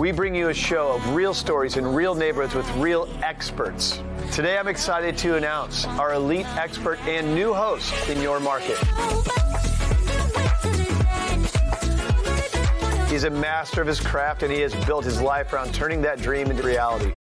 We bring you a show of real stories in real neighborhoods with real experts. Today, I'm excited to announce our elite expert and new host in your market. He's a master of his craft, and he has built his life around turning that dream into reality.